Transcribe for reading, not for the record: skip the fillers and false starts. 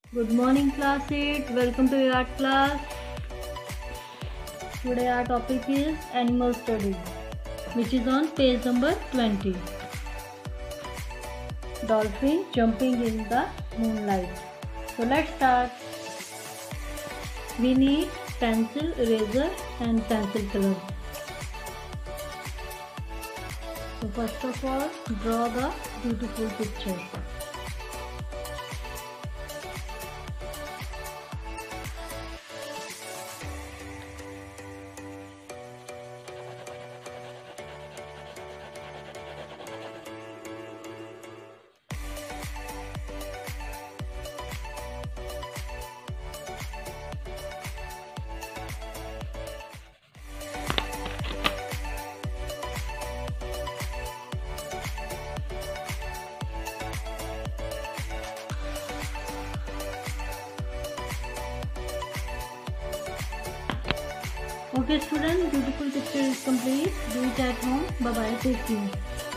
Good morning, class 8. Welcome to your art class. Today our topic is animal studies, which is on page number 20. Dolphin jumping in the moonlight. So let's start. We need pencil, eraser and pencil color. So first of all, draw the beautiful picture. Okay students, beautiful picture is complete. Do it at home. Bye bye. Take care.